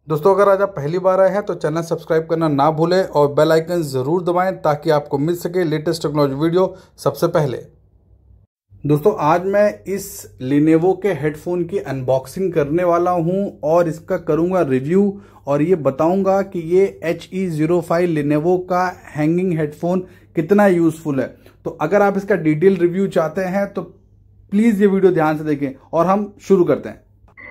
दोस्तों अगर आज आप पहली बार आए हैं तो चैनल सब्सक्राइब करना ना भूलें और बेल आइकन ज़रूर दबाएं ताकि आपको मिल सके लेटेस्ट टेक्नोलॉजी वीडियो सबसे पहले। दोस्तों आज मैं इस Lenovo के हेडफोन की अनबॉक्सिंग करने वाला हूं और इसका करूंगा रिव्यू और ये बताऊंगा कि ये HE05 Lenovo का हैंगिंग हेडफोन कितना यूज़फुल है। तो अगर आप इसका डिटेल रिव्यू चाहते हैं तो प्लीज़ ये वीडियो ध्यान से देखें और हम शुरू करते हैं।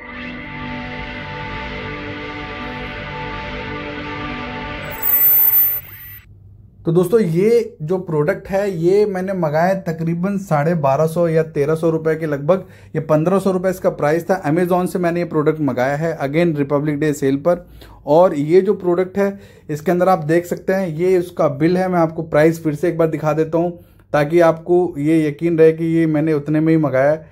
तो दोस्तों ये जो प्रोडक्ट है ये मैंने मंगाया तकरीबन 1250 या 1300 रुपए के लगभग। ये 1500 रुपए इसका प्राइस था। अमेजॉन से मैंने ये प्रोडक्ट मंगाया है अगेन रिपब्लिक डे सेल पर। और ये जो प्रोडक्ट है इसके अंदर आप देख सकते हैं ये उसका बिल है। मैं आपको प्राइस फिर से एक बार दिखा देता हूँ ताकि आपको ये यकीन रहे कि ये मैंने उतने में ही मंगाया है।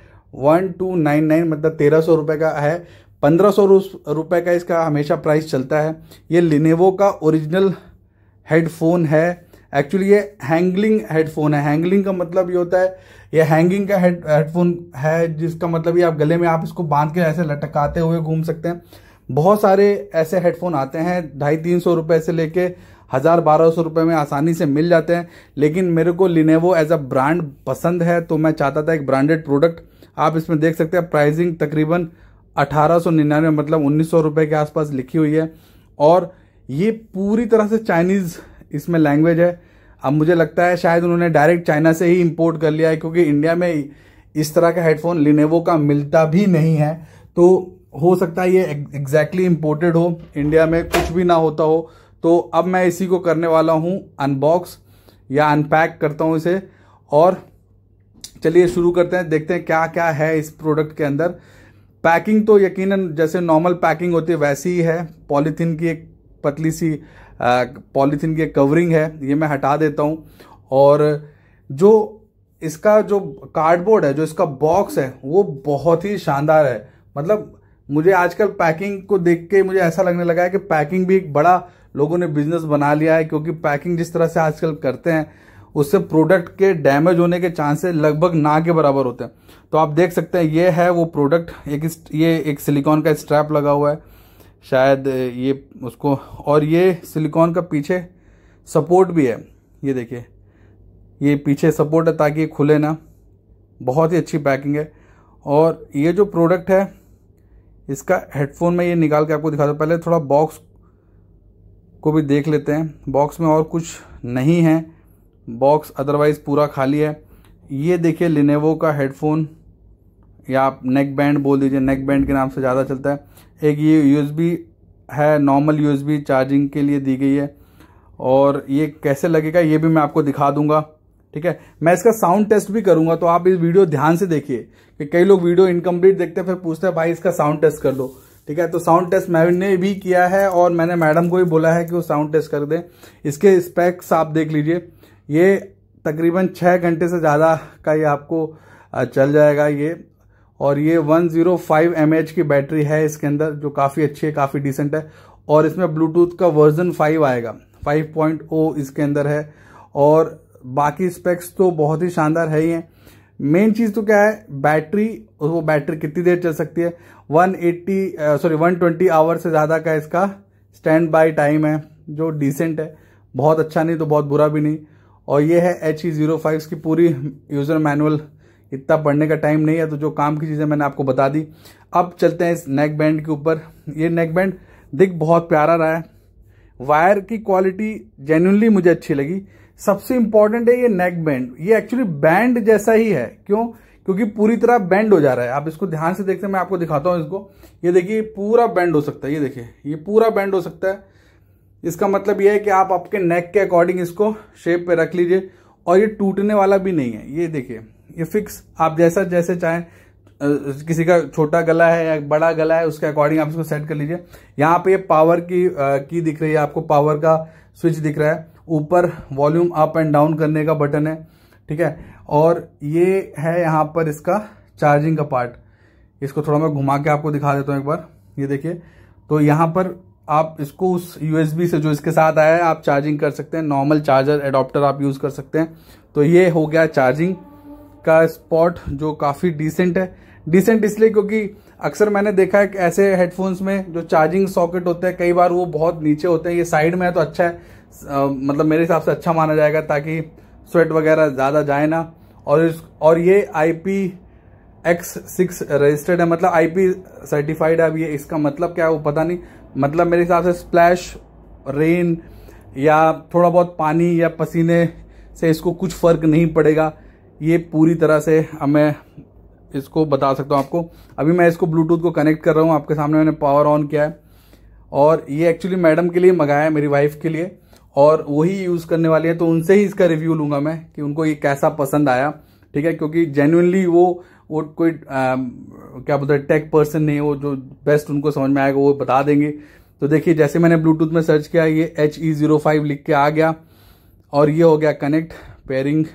1299 मतलब 1300 रुपए का है। 1500 रुपए का इसका हमेशा प्राइस चलता है। ये Lenovo का ओरिजिनल हेडफोन है। एक्चुअली ये हैंगलिंग हेडफोन है। हैंगलिंग का मतलब ये होता है ये हैंगिंग का हेडफोन है जिसका मतलब ये आप गले में आप इसको बांध के ऐसे लटकाते हुए घूम सकते हैं। बहुत सारे ऐसे हेडफोन आते हैं 250-300 रुपए से लेके 1000-1200 रुपए में आसानी से मिल जाते हैं। लेकिन मेरे को Lenovo एज अ ब्रांड पसंद है तो मैं चाहता था एक ब्रांडेड प्रोडक्ट। आप इसमें देख सकते हैं प्राइसिंग तकरीबन 1899 मतलब 1900 रुपए के आसपास लिखी हुई है। और ये पूरी तरह से चाइनीज इसमें लैंग्वेज है। अब मुझे लगता है शायद उन्होंने डायरेक्ट चाइना से ही इंपोर्ट कर लिया है क्योंकि इंडिया में इस तरह का हेडफोन Lenovo का मिलता भी नहीं है। तो हो सकता है ये एग्जैक्टली इंपोर्टेड हो, इंडिया में कुछ भी ना होता हो। तो अब मैं इसी को करने वाला हूँ अनबॉक्स या अनपैक करता हूँ इसे। और चलिए शुरू करते हैं, देखते हैं क्या क्या है इस प्रोडक्ट के अंदर। पैकिंग तो यकीनन जैसे नॉर्मल पैकिंग होती है वैसी ही है। पॉलीथीन की एक पतली सी पॉलीथीन की कवरिंग है, ये मैं हटा देता हूँ। और जो इसका जो कार्डबोर्ड है, जो इसका बॉक्स है वो बहुत ही शानदार है। मतलब मुझे आजकल पैकिंग को देख के मुझे ऐसा लगने लगा है कि पैकिंग भी एक बड़ा लोगों ने बिजनेस बना लिया है क्योंकि पैकिंग जिस तरह से आजकल करते हैं उससे प्रोडक्ट के डैमेज होने के चांसेस लगभग ना के बराबर होते हैं। तो आप देख सकते हैं ये है वो प्रोडक्ट। ये एक सिलिकॉन का स्ट्रैप लगा हुआ है शायद ये उसको, और ये सिलिकॉन का पीछे सपोर्ट भी है। ये देखिए ये पीछे सपोर्ट है ताकि ये खुले ना। बहुत ही अच्छी पैकिंग है। और ये जो प्रोडक्ट है इसका हेडफोन में ये निकाल के आपको दिखा दूँ। पहले थोड़ा बॉक्स को भी देख लेते हैं। बॉक्स में और कुछ नहीं है, बॉक्स अदरवाइज पूरा खाली है। ये देखिए Lenovo का हेडफोन या आप नेक बैंड बोल दीजिए, नेक बैंड के नाम से ज़्यादा चलता है। एक ये USB है, नॉर्मल USB चार्जिंग के लिए दी गई है। और ये कैसे लगेगा ये भी मैं आपको दिखा दूंगा, ठीक है। मैं इसका साउंड टेस्ट भी करूंगा तो आप इस वीडियो ध्यान से देखिए कि कई लोग वीडियो इनकम्प्लीट देखते हैं फिर पूछते हैं भाई इसका साउंड टेस्ट कर दो, ठीक है। तो साउंड टेस्ट मैंने भी किया है और मैंने मैडम को भी बोला है कि वो साउंड टेस्ट कर दें। इसके स्पेक्स आप देख लीजिए। ये तकरीबन 6 घंटे से ज़्यादा का ये आपको चल जाएगा ये। और ये 105 mAh की बैटरी है इसके अंदर जो काफ़ी अच्छी है, काफ़ी डिसेंट है। और इसमें ब्लूटूथ का वर्जन 5 आएगा, 5.0 इसके अंदर है। और बाकी स्पेक्स तो बहुत ही शानदार है ही है। मेन चीज़ तो क्या है बैटरी, वो बैटरी कितनी देर चल सकती है। 120 आवर से ज़्यादा का इसका स्टैंड बाय टाइम है जो डिसेंट है, बहुत अच्छा नहीं तो बहुत बुरा भी नहीं। और ये है HE05 की पूरी यूज़र मैनुअल, इतना पढ़ने का टाइम नहीं है तो जो काम की चीज़ें मैंने आपको बता दी। अब चलते हैं इस नेक बैंड के ऊपर। ये नेक बैंड दिख बहुत प्यारा रहा है। वायर की क्वालिटी जेन्युइनली मुझे अच्छी लगी। सबसे इंपॉर्टेंट है ये नेक बैंड, ये एक्चुअली बैंड जैसा ही है। क्यों? क्योंकि पूरी तरह बैंड हो जा रहा है। आप इसको ध्यान से देखते हैं, मैं आपको दिखाता हूँ इसको। ये देखिए पूरा बैंड हो सकता है, ये देखिए ये पूरा बैंड हो सकता है। इसका मतलब ये है कि आप आपके नेक के अकॉर्डिंग इसको शेप पे रख लीजिए। और ये टूटने वाला भी नहीं है। ये देखिए ये फिक्स, आप जैसा जैसे चाहें, किसी का छोटा गला है या बड़ा गला है उसके अकॉर्डिंग आप इसको सेट कर लीजिए। यहाँ पे ये पावर की दिख रही है आपको, पावर का स्विच दिख रहा है। ऊपर वॉल्यूम अप एंड डाउन करने का बटन है, ठीक है। और ये है यहाँ पर इसका चार्जिंग का पार्ट। इसको थोड़ा मैं घुमा के आपको दिखा देता हूँ एक बार। ये देखिए तो यहाँ पर आप इसको उस USB से जो इसके साथ आया है आप चार्जिंग कर सकते हैं। नॉर्मल चार्जर एडॉप्टर आप यूज़ कर सकते हैं। तो ये हो गया चार्जिंग का स्पॉट जो काफ़ी डिसेंट है। डिसेंट इसलिए क्योंकि अक्सर मैंने देखा है कि ऐसे हेडफोन्स में जो चार्जिंग सॉकेट होते हैं कई बार वो बहुत नीचे होते हैं। ये साइड में है तो अच्छा है, मतलब मेरे हिसाब से अच्छा माना जाएगा ताकि स्वेट वगैरह ज़्यादा जाए ना। और ये IPX6 रजिस्टर्ड है, मतलब IP सर्टिफाइड है। अब ये इसका मतलब क्या है वो पता नहीं, मतलब मेरे हिसाब से स्प्लैश, रेन या थोड़ा बहुत पानी या पसीने से इसको कुछ फर्क नहीं पड़ेगा। ये पूरी तरह से अब मैं इसको बता सकता हूँ आपको। अभी मैं इसको ब्लूटूथ को कनेक्ट कर रहा हूँ आपके सामने, मैंने पावर ऑन किया है। और ये एक्चुअली मैडम के लिए मंगाया है, मेरी वाइफ के लिए, और वही यूज़ करने वाली है, तो उनसे ही इसका रिव्यू लूंगा मैं कि उनको ये कैसा पसंद आया। ठीक है, क्योंकि जेन्युइनली वो कोई क्या बोलते हैं टेक पर्सन नहीं है, वो जो बेस्ट उनको समझ में आएगा वो बता देंगे। तो देखिए जैसे मैंने ब्लूटूथ में सर्च किया, ये HE05 लिख के आ गया और ये हो गया कनेक्ट पेयरिंग।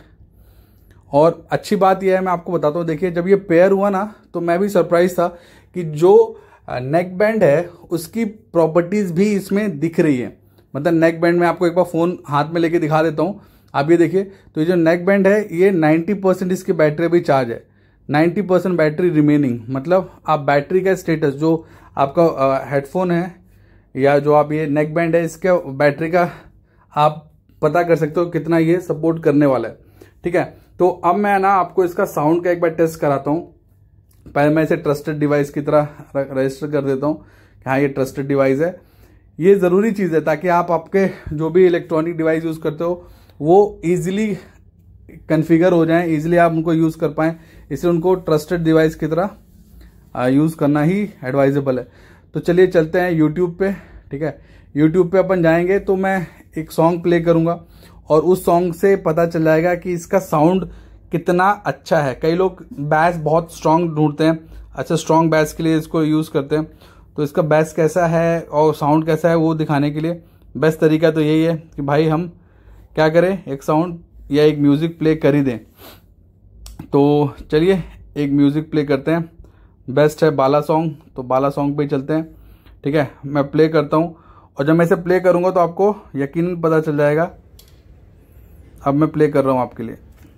और अच्छी बात यह है, मैं आपको बताता हूँ, देखिए जब ये पेयर हुआ ना तो मैं भी सरप्राइज था कि जो नेक बैंड है उसकी प्रॉपर्टीज भी इसमें दिख रही है। मतलब नेक बैंड में आपको एक बार फोन हाथ में लेके दिखा देता हूँ, आप ये देखिए। तो ये जो नेक बैंड है ये 90% इसकी बैटरी अभी चार्ज है, 90% बैटरी रिमेनिंग। मतलब आप बैटरी का स्टेटस जो आपका हेडफोन है या जो आप ये नेक बैंड है, इसके बैटरी का आप पता कर सकते हो कितना ये सपोर्ट करने वाला है। ठीक है, तो अब मैं ना आपको इसका साउंड का एक बार टेस्ट कराता हूँ। पहले मैं इसे ट्रस्टेड डिवाइस की तरह रजिस्टर कर देता हूँ कि हाँ ये ट्रस्टेड डिवाइस है। ये ज़रूरी चीज़ है ताकि आप आपके जो भी इलेक्ट्रॉनिक डिवाइस यूज़ करते हो वो ईजिली कन्फिगर हो जाएं, ईजिली आप उनको यूज़ कर पाएँ, इसलिए उनको ट्रस्टेड डिवाइस की तरह यूज़ करना ही एडवाइजेबल है। तो चलिए चलते हैं यूट्यूब पे। ठीक है, यूट्यूब पे अपन जाएंगे तो मैं एक सॉन्ग प्ले करूँगा और उस सॉन्ग से पता चल जाएगा कि इसका साउंड कितना अच्छा है। कई लोग बैस बहुत स्ट्रांग ढूंढते हैं, अच्छा स्ट्रांग बैस के लिए इसको यूज़ करते हैं, तो इसका बैस कैसा है और साउंड कैसा है वो दिखाने के लिए बेस्ट तरीका तो यही है कि भाई हम क्या करें, एक साउंड या एक म्यूज़िक प्ले कर ही दें। तो चलिए एक म्यूज़िक प्ले करते हैं, बेस्ट है बाला सॉन्ग, तो बाला सॉन्ग पे ही चलते हैं। ठीक है, मैं प्ले करता हूँ और जब मैं इसे प्ले करूँगा तो आपको यकीनन पता चल जाएगा। अब मैं प्ले कर रहा हूँ आपके लिए।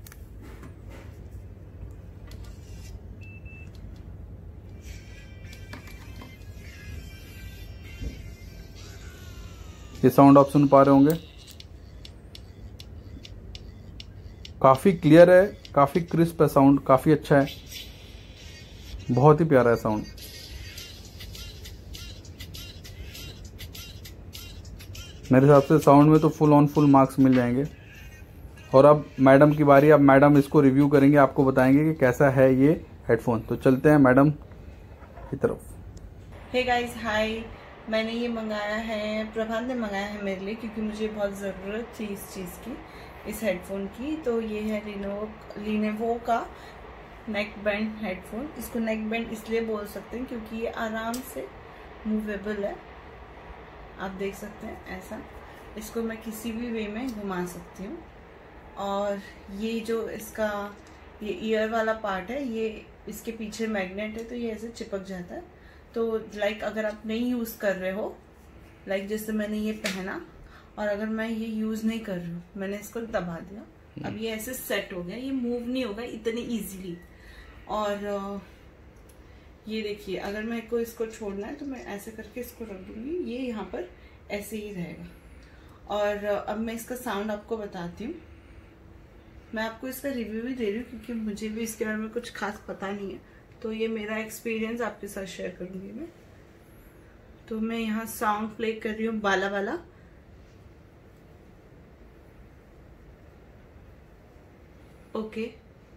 ये साउंड आप सुन पा रहे होंगे, काफ़ी क्लियर है, काफ़ी क्रिस्प है साउंड, काफ़ी अच्छा है, बहुत ही प्यारा है साउंड। मेरे हिसाब से साउंड में तो फुल ऑन फुल मार्क्स मिल जाएंगे। और अब मैडम की बारी, अब मैडम इसको रिव्यू करेंगे, आपको बताएंगे कि कैसा है ये हेडफोन। तो चलते हैं मैडम की तरफ। Hey guys, hi. मैंने ये मंगाया है, प्रभात ने मंगाया है मेरे लिए, क्योंकि मुझे बहुत ज़रूरत थी इस चीज़ की, इस हेडफोन की। तो ये है लिनोवो का नेक बैंड हेडफोन। इसको नेक बैंड इसलिए बोल सकते हैं क्योंकि ये आराम से मूवेबल है, आप देख सकते हैं ऐसा। इसको मैं किसी भी वे में घुमा सकती हूँ। और ये जो इसका ये ईयर वाला पार्ट है, ये इसके पीछे मैग्नेट है, तो ये ऐसे चिपक जाता है। तो लाइक अगर आप नहीं यूज़ कर रहे हो, लाइक जैसे मैंने ये पहना और अगर मैं ये यूज़ नहीं कर रही हूँ, मैंने इसको दबा दिया, अब ये ऐसे सेट हो गया, ये मूव नहीं होगा इतनी इजीली। और ये देखिए, अगर मेरे को इसको छोड़ना है तो मैं ऐसे करके इसको रख दूंगी, ये यहाँ पर ऐसे ही रहेगा। और अब मैं इसका साउंड आपको बताती हूँ। मैं आपको इसका रिव्यू भी दे रही हूँ क्योंकि मुझे भी इसके बारे में कुछ खास पता नहीं है, तो ये मेरा एक्सपीरियंस आपके साथ शेयर करूंगी मैं। तो मैं यहाँ साउंड प्ले कर रही हूँ बाला वाला। Okay,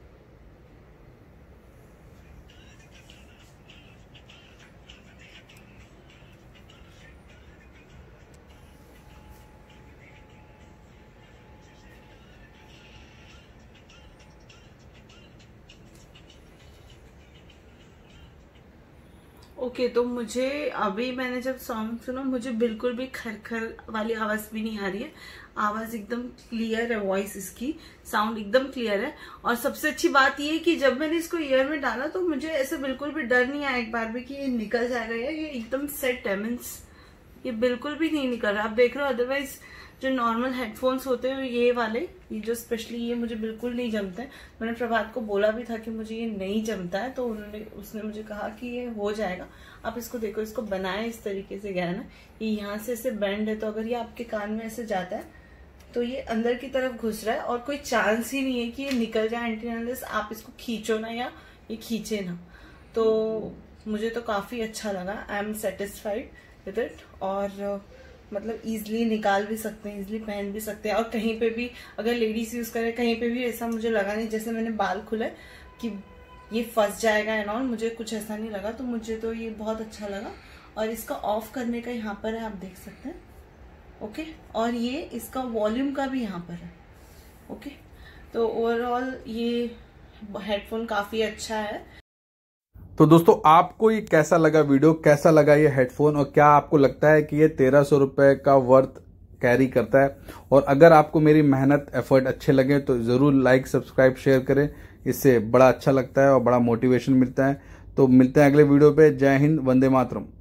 okay. तो मुझे अभी मैंने जब सॉन्ग सुना, मुझे बिल्कुल भी खरखर वाली आवाज भी नहीं आ रही है। आवाज एकदम क्लियर है, वॉइस इसकी साउंड एकदम क्लियर है। और सबसे अच्छी बात ये है कि जब मैंने इसको ईयर में डाला तो मुझे ऐसे बिल्कुल भी डर नहीं आया एक बार भी कि ये निकल जाएगा, या ये एकदम सेट है, मीन्स ये बिल्कुल भी नहीं निकल रहा, आप देख रहे हो। अदरवाइज जो नॉर्मल हेडफोन्स होते हैं ये वाले, ये जो स्पेशली ये मुझे बिल्कुल नहीं जमते हैं। मैंने प्रभात को बोला भी था कि मुझे ये नहीं जमता है, तो उसने मुझे कहा कि ये हो जाएगा। आप इसको देखो, इसको बनाए इस तरीके से गया है ना, ये यहाँ से ऐसे बेंड है, तो अगर ये आपके कान में ऐसे जाता है तो ये अंदर की तरफ घुस रहा है और कोई चांस ही नहीं है कि ये निकल जाए एंटी आप इसको खींचो ना या ये खींचे ना। तो मुझे तो काफी अच्छा लगा, I am satisfied with it. और मतलब इजिली निकाल भी सकते हैं, इजिली पहन भी सकते हैं, और कहीं पे भी अगर लेडीज यूज करे कहीं पे भी ऐसा मुझे लगा नहीं जैसे मैंने बाल खुले कि ये फंस जाएगा एंड ऑल, मुझे कुछ ऐसा नहीं लगा। तो मुझे तो ये बहुत अच्छा लगा। और इसका ऑफ करने का यहाँ पर है, आप देख सकते हैं। ओके, और ये इसका वॉल्यूम का भी यहाँ पर है। ओके, तो ओवरऑल ये हेडफोन काफी अच्छा है। तो दोस्तों आपको ये कैसा लगा वीडियो, कैसा लगा ये हेडफोन, और क्या आपको लगता है कि ये 1300 रुपए का वर्थ कैरी करता है? और अगर आपको मेरी मेहनत एफर्ट अच्छे लगे तो जरूर लाइक सब्सक्राइब शेयर करें, इससे बड़ा अच्छा लगता है और बड़ा मोटिवेशन मिलता है। तो मिलते हैं अगले वीडियो पे। जय हिंद, वंदे मातरम।